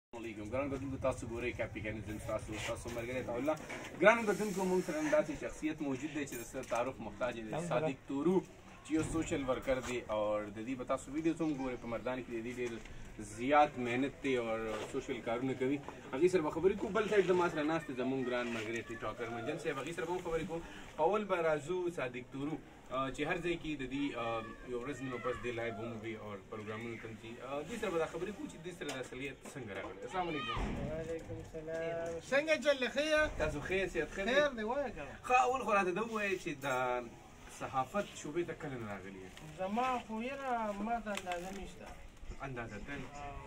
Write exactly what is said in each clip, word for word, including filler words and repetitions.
علیکم ګران کتونکو تاسو ګورئ کاپیګن زم تاسو تاسو مرګره ته الله ګران کتونکو موږ سره داسې شخصیت موجود دی چې د سره تعارف محتاج دی صادق تورو چې یو سوشل ورکر دی او د دې به تاسو ویډیوز هم ګورئ په مردان کې د دې ډېر زیات مهنت دی او سوشل کارونه کوي هغې سره به خبرې کوو بل سایډ زما سره ناست دی زموږ ګران ملګری ټیکټاکر منجن صاحب هغې سره به هم خبرې کوو اول به راځو صادق تورو چې هر ځای کې د دې یو ورځ نیمه پس د لایو هم وي او پروګرامونه کوم چې دې سره به دا خبرې کوو چې دې سره د اصلیت څنګه راغلی السلام علیکم وعلیکم السلام څنګه چل ښه تاسو ښه صحت ښه خیر دی وایه کنه ښه اول خو راته دا ووایه چې د صحافت شعبې ته کله نه راغلي زما خو یاره ما ته اندازه نشته اندازه تل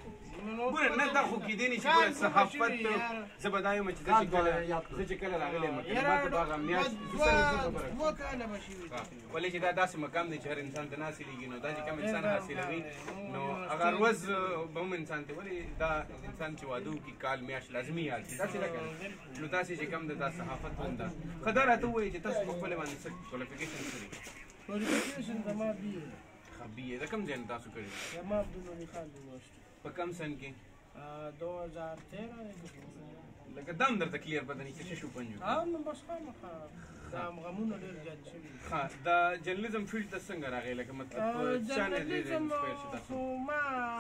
ګوره نه دا خو کیدی نه چې ګوره صحافت زه به دا یم چې زه چې کله زه چې کله راغلی یم ما ته به هغه میاشت دوه کاله به شوي ولې چې دا داسې مقام دی چې هر انسان ته نه حاصلېږي نو دا چې کوم انسان حاصلوي نو هغه ورځ به هم انسان ته ولې دا انسان چې واده وکړي کال میاشت لازمي یاد شي داسې ده که نو داسې چې کوم ده دا صحافت هم ده ښه دا راته ووایي چې تاسو په خپله باندې څه کوالیفیکیشن څه دي کوالیفیکیشن زما بي اے بي اے د کوم ځای نه تاسو کړي زما عبدالولي خان یونیورسټي په کوم سن کې دو هزار تیرہ لکه دا هم درته کلیر پته نه چې څه شو پنجو ها نو بس خامخا دا غمونه ډېر زیات شوي ښه د جرنلیزم فیلډ ته څنګه راغی لکه مطلب په چا نه ډېر انسپایر شي تاسو خو ما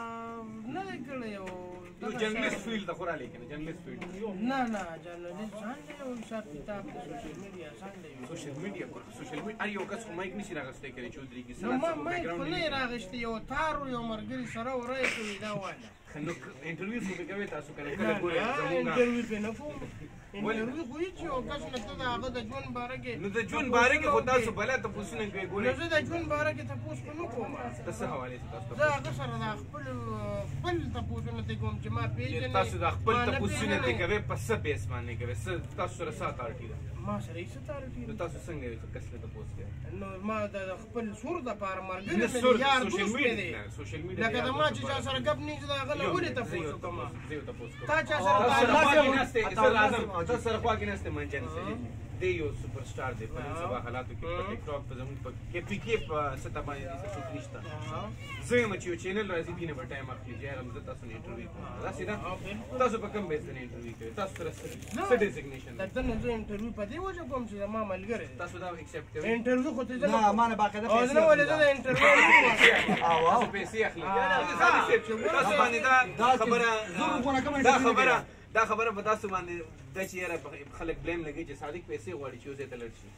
نه دی کړی یو جرنلیست فیلډ ته خو رالی که نه جرنلیست فیلډ نه نه جرنلیست ځان دی یو حساب کتاب د سوشل میډیا ځان دی سوشل میډیا سوشل میډیا هر یو کس خو مایک نشي راغستی که نه چودري کي نو ما مایک خو نه یې راغشتی یو تار یو ملګري سره ورای کوي دا وایه نو انټرویو خو به کوئ تاسو که نه کله ګورئ زمونږ انټرویو پې نه کوم انټرویو خو هېڅ یو کس نه ته د هغه د ژوند باره کې نو د ژوند باره کې خو تاسو بله تپوسونه کوئ نو ګورئ زه د ژوند باره کې تپوس خو نه کوم د څه حوالې څه تاسو زه هغه سره د خپل خپل تپوسونه ترې کوم چې ما پېژنې تاسو د خپل تپوسونه ترې کوئ په څه بیس باندې کوئ څه تاسو سره څه اتارټي ده ما سره هېڅ اتارټي نو تاسو څنګه یو کس له تپوس کوئ نو ما د خپل سور دپاره ملګري مې یار دوست مې دی لکه د ما چې چا سره ګپ نه زه د هغه نه ولې تپوس وکړم تا چا سره تاسو سره خوا کې نسته منجن دی یو سپر سټار دی په نن سبا حالاتو کې په ټیک ټاک په زموږ په کې پی کې په سطح باندې څه څوک نشته زه یم چې یو چینل راځي دې نه به ټایم اخلي چې یاره زه تاسو نه انټرویو کوم داسې ده تاسو په کوم بیس باندې انټرویو کوئ تاسو سره څه ډیزګنیشن ده درته نو زه انټرویو په دې وجه کوم چې زما ملګری دی تاسو دا اکسپټ کوئ انټرویو خو ته زه نه ما نه باقاعده او زه نه ولې زه د انټرویو تاسو پیسې اخلي تاسو باندې دا خبره دا خبره دا خبره په تاسو باندې دا چې یاره خلک بلیم لګوي چې صادق پیسې غواړي چې یو ځای ته لاړ شي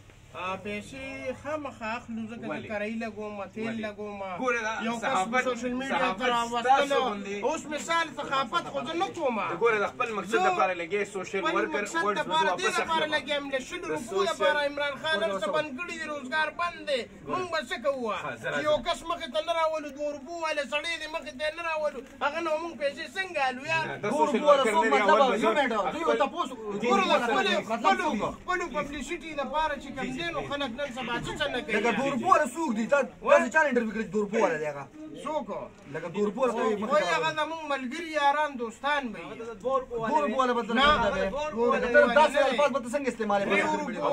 پیسې خامخا اخلو ځکه چې کرایي لګوم تیل لګوم ګوره یو کس سوشل میډیا ته راوستلو اوس مثال ثقافت خو زه نه کوم ګوره د خپل مقصد دپاره لګې سوشل ورکر مقصد دپاره دې دپاره لګیم د شلو روپو دپاره عمران خان هر څه بند کړي دي روزګار بند دی موږ به څه کوو چې یو کس مخې ته نه راولو دوه روپو والا سړی دی مخې ته نه راولو هغه نه موږ پیسې څنګه الو یار دوه روپو والا څو مطلب یو منټ دوی ورته پوس ګوره د خپلو خپلو پبلیسټي دپاره چې کوم دی نو خلک نن سبا څه څه نه کوي لکه دوه روپو والا څوک دي تاسو چا انټرویو کړی دوه روپو والا دی هغه څوک لکه دوه روپو والا وایي هغه زموږ ملګري یاران دوستان به وي دوه روپو والا به ته داسې الفاظ به ته څنګه استعمالوې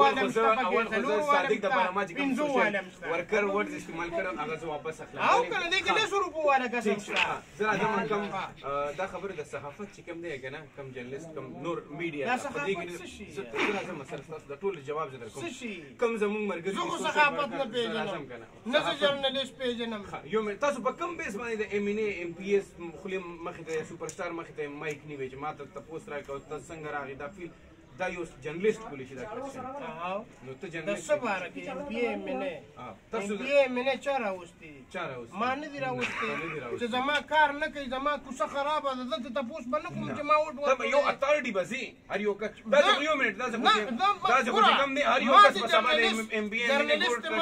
اول خو زه صادق دپاره ما چې کوم سوشل ورکر ورډز استعمال کړم هغه زه واپس اخلم او که نه دی که لسو روپو والا قسم شته زه راځم کوم دا خبره د صحافت چې کوم دی که نه کوم جرنلیست کوم نور میډیا دا صحافت څه شي زه راځم سره ستاسو د ټولو جواب زه در کوم څه شي کوم زموږ ملګري زه خو صحافت نه پېژنم نه زه جرنلیست پېژنم یو تاسو په کوم بیس باندې د ایم این اے ایم پی ایس خولې مخې ته سوپر سټار مخې ته مایک نیوي چې ما ته تپوس راکړه تاسو څنګه راغی دا فیل دا یو جرنلیست کولی شي دا کړی نو ته د جرنلیست څه باره کې ایم پی ایم این اے ایم پی ایم این اے چا راوستي چا راوستي ما نه دي راوستي چې زما کار نه کوي زما کوڅه خرابه ده دلته تپوس به نه کوم چې ما وټ ته یو اتارټي به ځي هر یو کس دا یو منټ دا څه دا څه کوم دی هر یو کس په سبا د ایم بي ان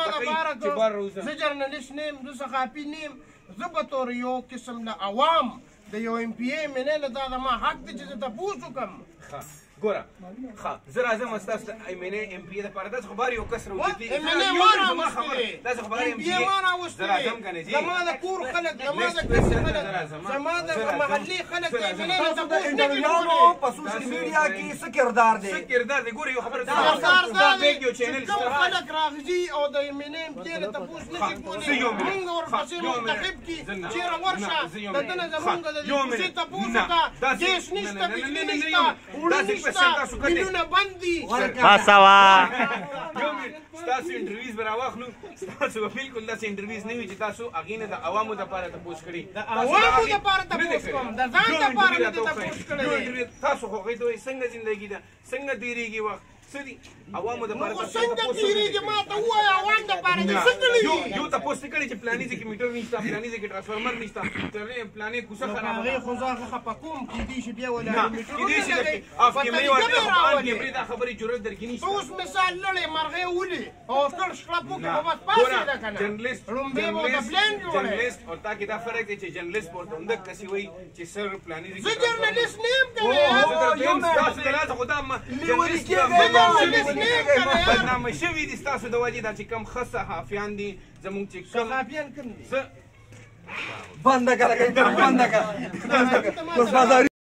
چې بار روزه زه جرنلیست نیم زه صحافي نیم زه به طور یو قسم له عوام د یو ایم پی ایم این اے نه دا زما حق دی چې زه تپوس وکړم ګوره ښه زه راځم ستاسو د ایم ان اے ایم پی اے دپاره داسې خو بار یو کس راوچتېږي ایم ان اے ما راوستې دی داسې خو بار ایم پی اے ما اے راوستې زه راځم که نه دی زما د کور خلک زما د کلي خلک زما د محلي خلک د ایم ان اے نه تاسو د تپوس نه انټرویوانو کوي په سوشل میډیا کې څه کردار دی؟ څه کردار دی ګوره یو خبره کردار دا دی یو چینل چې کوم خلک راغځي او د ایم ان اے ایم پی اے نه تپوس نه شي کولی مونږ ورپسې منتخب کړي چېرې ورشه د ده نه زمونږ د دې کوڅې تپوس وکړه ګیس نشته بجلي نشته اوړه نشته میلونه بند دي باسوا یو منټ ستاسو انټرویوز به راواخلو ستاسو به بالکل داسې انټرویوز نه وي چې تاسو هغې نه د عوامو دپاره تپوس کړي د عوامو دپاره تپوس کوم د ځان دپاره مې دې تپوس کړی دی تاسو خو هغوی ته وایي څنګه زندګي ده څنګه تېرېږي وخت څه دي عوامو دپاره نو څنګه تېرېږي ما ته ووایه عوام دپاره دې څه کړي یو یو تپوس دې کړی چې فلاني ځای کې میټر نشته فلاني ځای کې ټرانسفارمر نشته فلاني کوڅه خرابه هغې خو زه هغه خفه کوم کېدای شي بیا ولا کېدای شي اف کیمرې ورته افغان کیمرې دا خبرې جرأت درکې نشته اوس مثال لړې مرغۍ ولي او کړ شړپ وکړي په بس پاسېده که نه جرنلست لومبۍ به ورته پلان جوړی جرنلست او تا کې دا فرق دی چې جرنلست ورته همدغه کسې وایي چې سر فلاني ځای زه جرنلست نه یم که ستاسو د لاسه خو دا لیوني نه بدنامه شوي دي ستاسو د وجې دا چې کم ښه صحافیان دي زموږ چې کم صحافیان کوم دي بنده کړه بنده کړه